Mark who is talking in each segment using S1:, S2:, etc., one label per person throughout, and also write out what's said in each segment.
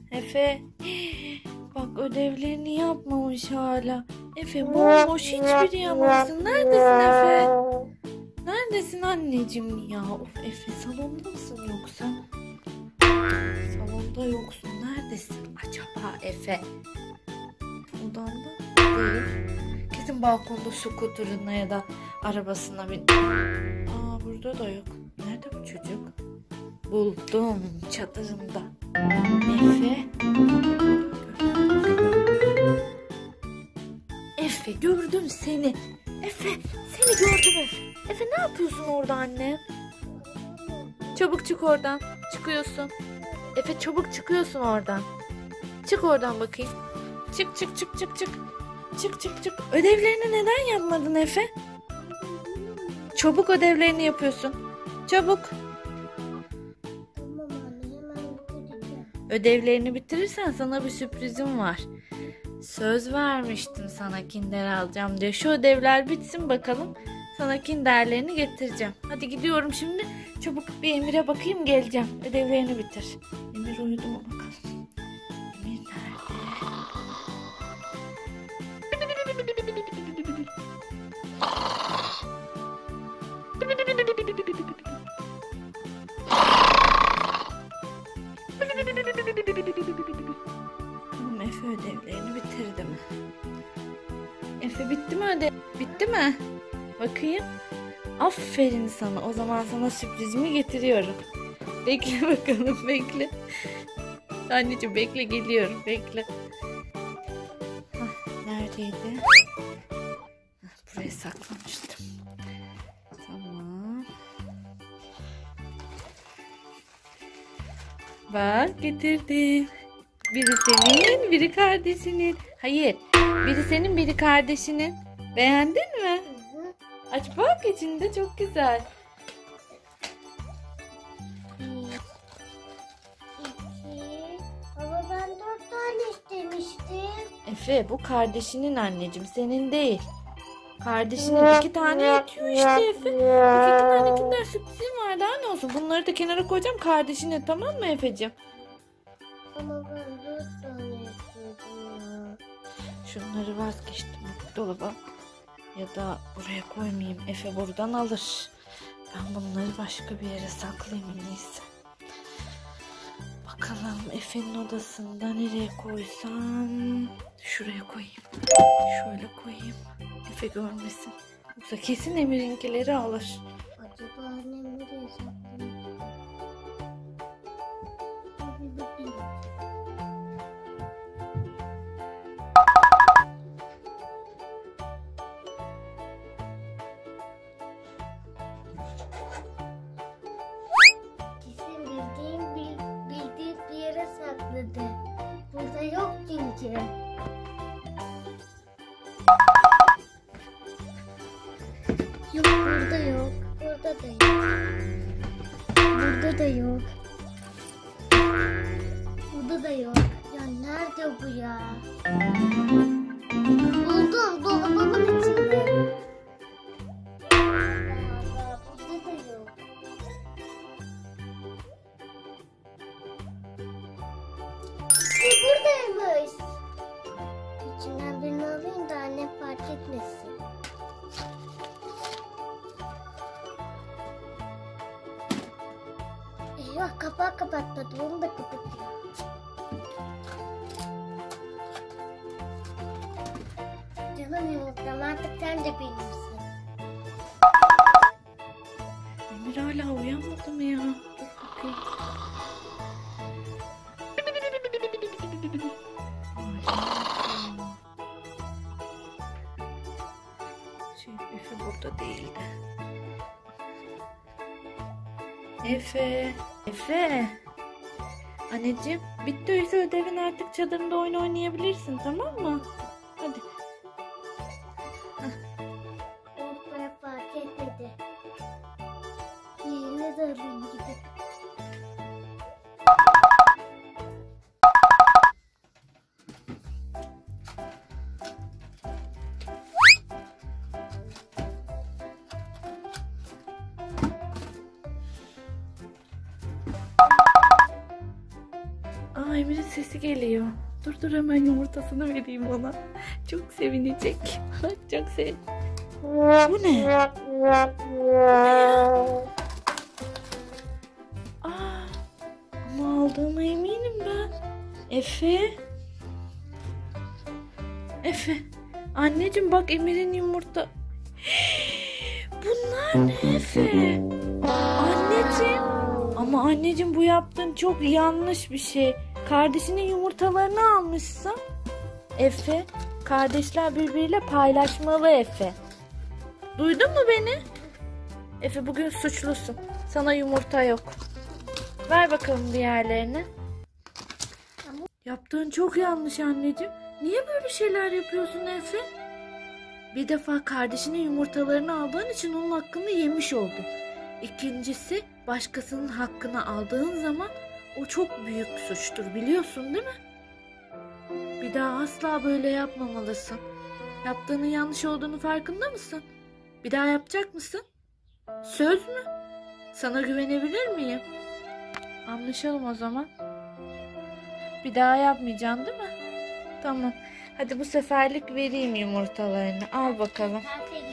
S1: Efe. Bak ödevlerini yapmamış hala. Efe bomboş hiçbir yapamazsın. Neredesin Efe? Neredesin anneciğim ya? Of Efe salonda mısın yoksa? Salonda yoksun. Neredesin acaba Efe? Odanda değil. Kesin balkonda skuterına ya da arabasına bin. Aa burada da yok. Nerede bu çocuk? Buldum çadırında. Efe. Efe gördüm seni. Efe seni gördüm Efe. Efe ne yapıyorsun orada anne? Çabuk çık oradan. Çıkıyorsun. Efe çabuk çıkıyorsun oradan. Çık oradan bakayım. Çık çık çık çık çık. Çık çık çık. Ödevlerini neden yapmadın Efe? Çabuk ödevlerini yapıyorsun. Çabuk.
S2: Tamam anne hemen bitireceğim.
S1: Ödevlerini bitirirsen sana bir sürprizim var. Söz vermiştim sana Kinder alacağım diye. Şu ödevler bitsin bakalım. Sana Kinderlerini getireceğim. Hadi gidiyorum şimdi. Çabuk bir Emir'e bakayım geleceğim. Ödevlerini bitir. Emir uyudu mu bakalım. Emir nerede? Tamam Efe ödevlerini bitirdi mi? Efe bitti mi ödev? Bitti mi? Bakayım. Aferin sana. O zaman sana sürprizimi getiriyorum. Bekle bakalım bekle. Anneciğim bekle geliyorum bekle. Neredeydi? Buraya saklamıştım. Tamam. Bak getirdim. Biri senin, biri kardeşinin. Hayır, biri senin, biri kardeşinin. Beğendin mi? Aç bak içinde çok güzel.
S2: 1, 2. Ama ben 4 tane istemiştim.
S1: Efe bu kardeşinin anneciğim senin değil. Kardeşinin 2 tane yetiyor işte Efe. İki tane Kinder sürprizim var daha ne olsun. Bunları da kenara koyacağım kardeşine tamam mı Efe'ciğim?
S2: Ama ben 4 tane istiyordum ya.
S1: Şunları vazgeçtim dolaba. Ya da buraya koymayayım. Efe buradan alır. Ben bunları başka bir yere saklayayım en iyisi. Bakalım Efe'nin odasında nereye koysam. Şuraya koyayım. Şöyle koyayım. Efe görmesin. Yoksa kesin Emir'inkileri alır.
S2: Acaba annem nereye saklamış? Bir bakayım. Kesin bildiğim bir yere sakladı. Burada yok çünkü. Yok burada yok. Burada da yok. Burada da yok. Burada da yok. Ya nerede bu ya? Buldum dolabımın içinde. Allah, burada da yok. İşte buradaymış. İçinden birini alayım da annem fark etmesin. Eyvah kapağı kapatmadı onu da kapatıyor. Canım yumurtam artık sen de benimsin.
S1: Emir hala uyanmadı mı ya? Dur bakayım. Efe burada değildi. Efe. Efe. Anneciğim bittiyse ödevin artık çadırında oyun oynayabilirsin tamam mı? Hadi.
S2: Ortaya fark etmedi. Yerine de alayım gidip.
S1: Emir'in sesi geliyor. Dur hemen yumurtasını vereyim ona. Çok sevinecek. Çok sev. Bu ne? Ama aldığıma eminim ben. Efe. Anneciğim bak Emir'in yumurta. Bunlar ne Efe? Anneciğim. Ama anneciğim bu yaptığın çok yanlış bir şey. Kardeşinin yumurtalarını almışsın. Efe, kardeşler birbiriyle paylaşmalı Efe. Duydun mu beni? Efe bugün suçlusun. Sana yumurta yok. Ver bakalım diğerlerini. Yaptığın çok yanlış anneciğim. Niye böyle şeyler yapıyorsun Efe? Bir defa kardeşinin yumurtalarını aldığın için onun hakkını yemiş oldun. İkincisi başkasının hakkını aldığın zaman o çok büyük suçtur biliyorsun değil mi? Bir daha asla böyle yapmamalısın. Yaptığının yanlış olduğunu farkında mısın? Bir daha yapacak mısın? Söz mü? Sana güvenebilir miyim? Anlaşalım o zaman. Bir daha yapmayacaksın değil mi? Tamam. Hadi bu seferlik vereyim yumurtalarını. Al bakalım.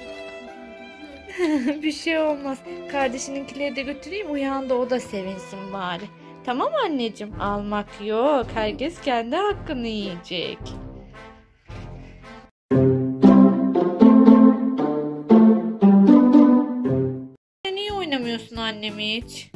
S1: Bir şey olmaz. Kardeşininkileri de götüreyim. Uyandı o da sevinsin bari. Tamam anneciğim. Almak yok. Herkes kendi hakkını yiyecek. Niye oynamıyorsun annem hiç?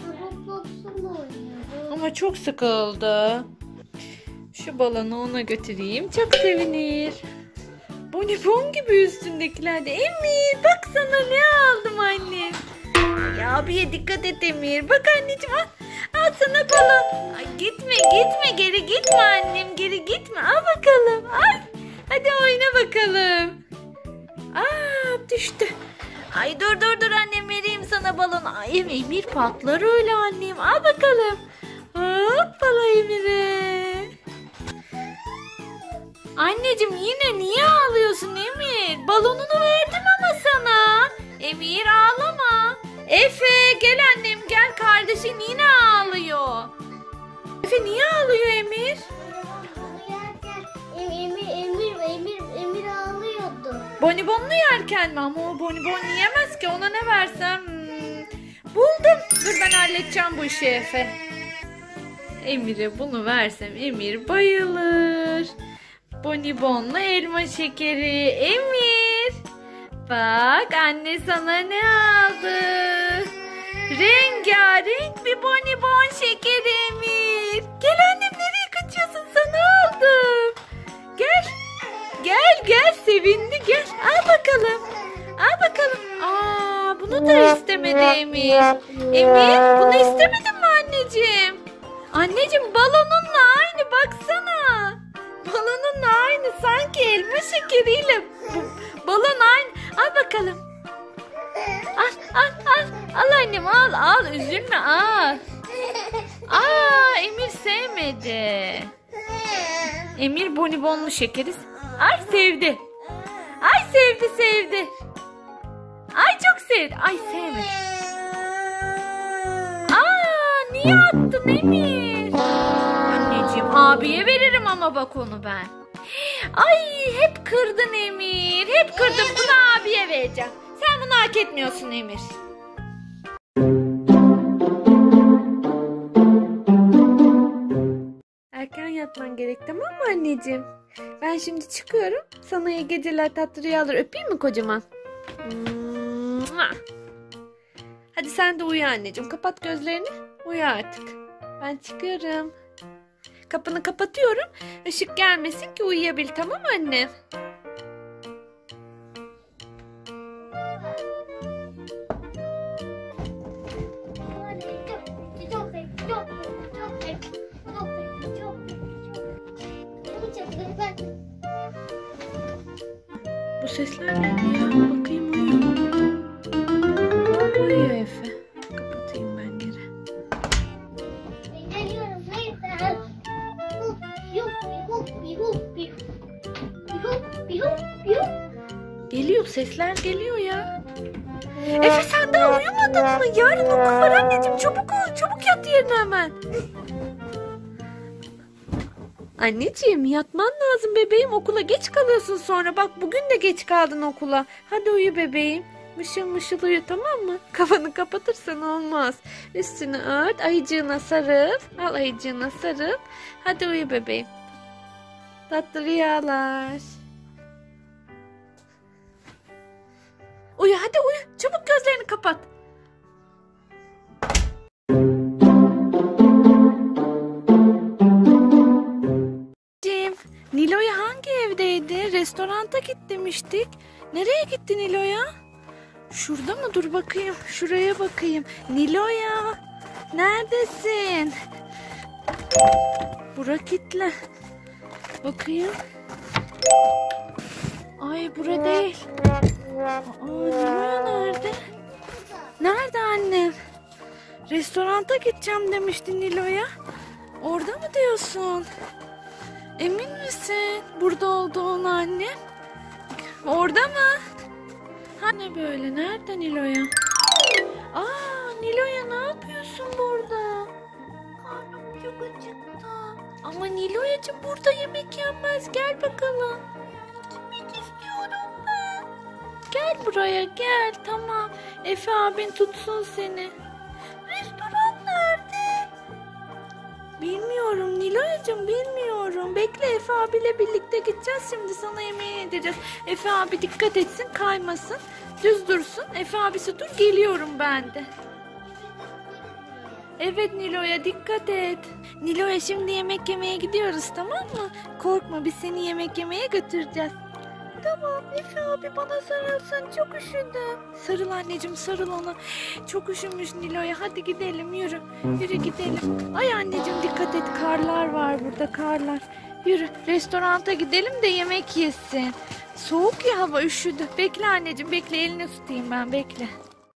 S1: Ama çok sıkıldı. Şu balonu ona götüreyim. Çok sevinir. Bonibon gibi üstündekilerde. Emir bak sana ne aldım annem. Ya abiye dikkat et Emir. Bak anneciğim al. Al sana balon. Ay, gitme geri gitme annem. Geri gitme. Al bakalım. Al. Hadi oyna bakalım. Düştü. Ay dur annem vereyim sana balonu. Ay Emir patlar öyle annem. Al bakalım. Hoppala Emir'e. Anneciğim yine niye ağlıyorsun Emir? Balonunu verdim ama sana. Emir ağlama. Efe gel annem gel, kardeşin yine ağlıyor. Efe niye ağlıyor Emir?
S2: Emir ağlıyordu.
S1: Bonibonlu yerken mi? Ama o bonibon yiyemez ki, ona ne versem? Buldum. Dur ben halledeceğim bu işi Efe. Emir'e bunu versem Emir bayılır. Bonibonlu elma şekeri. Emir. Bak anne sana ne aldı? Rengarenk bir bonibon şekeri Emir. Gel annem, nereye kaçıyorsun? Sana aldım. Gel. Gel sevindi gel. Al bakalım. Bunu da istemedi Emir. Emir bunu istemedin mi anneciğim? Anneciğim balonunla aynı baksana. Balonunla aynı, sanki elma şekeriyle balon aynı. Al bakalım. Al annem al. Üzülme al. Emir sevmedi. Emir bonibonlu şekeri. Ay sevdi. Sevdi. Ay çok sevdi. Ay sevmedi. Niye attın Emir? Anneciğim abiye veririm ama bak onu ben. Ay hep kırdın Emir. Bunu abiye vereceğim. Sen bunu hak etmiyorsun Emir. Erken yatman gerek, tamam mı anneciğim? Ben şimdi çıkıyorum. Sana iyi geceler, tatlı rüyalar. Öpeyim mi kocaman? Hadi sen de uyu anneciğim. Kapat gözlerini. Uyu artık. Ben çıkıyorum. Kapını kapatıyorum. Işık gelmesin ki uyuyabil, tamam mı anne? Bu sesler ne ya? Bakayım uyuyor mu? Uyuyor Efe. Kapatayım ben geri. Geliyor, sesler geliyor ya. Efe sen daha uyumadın mı? Yarın okul var anneciğim. Çabuk ol, çabuk yat yerine hemen. Anneciğim yatman lazım bebeğim. Okula geç kalıyorsun sonra. Bak bugün de geç kaldın okula. Hadi uyu bebeğim. Mışıl mışıl uyu, tamam mı? Kafanı kapatırsan olmaz. Üstünü ört. Ayıcığına sarıl. Al ayıcığına sarıl. Hadi uyu bebeğim. Tatlı rüyalar. Uyu hadi uyu. Çabuk gözlerini kapat. Nilo'ya hangi evdeydi? Restoranta git demiştik. Nereye gitti Nilo'ya? Şurada mı? Dur bakayım. Şuraya bakayım. Nilo'ya neredesin? Bura kitle. Bakayım. Ay bura değil. Aa, Nilo'ya nerede? Nerede annem? Restoranta gideceğim demiştin Nilo'ya. Orada mı diyorsun? Emin misin burada olduğunu anne? Orada mı? Ha ne böyle? Nerede Nilo'ya? Aa Nilo'ya ne yapıyorsun burada? Karnım çok acıktı. Ama Nilo'yacığım burada yemek yenmez. Gel bakalım. Gitmek istiyorum ben. Gel buraya gel. Tamam. Efe abin tutsun seni. Restoran nerede? Bilmiyorum Nilo'cığım, bilmiyorum. Bekle, Efe abiyle birlikte gideceğiz şimdi, sana yemeği yedireceğiz. Efe abi dikkat etsin, kaymasın. Düz dursun. Efe abisi dur, geliyorum ben de. Evet Nilo'ya dikkat et. Nilo'ya şimdi yemek yemeye gidiyoruz, tamam mı? Korkma, biz seni yemek yemeye götüreceğiz. Tamam Efe abi bana sarılsın, çok üşüdüm. Sarıl anneciğim, sarıl ona. Çok üşümüş Nilo'ya, hadi gidelim, yürü. Yürü gidelim. Ay anneciğim dikkat et, karlar var burada, karlar. Yürü restoranta gidelim de yemek yesin. Soğuk ya hava, üşüdü. Bekle anneciğim bekle, elini tutayım ben, bekle.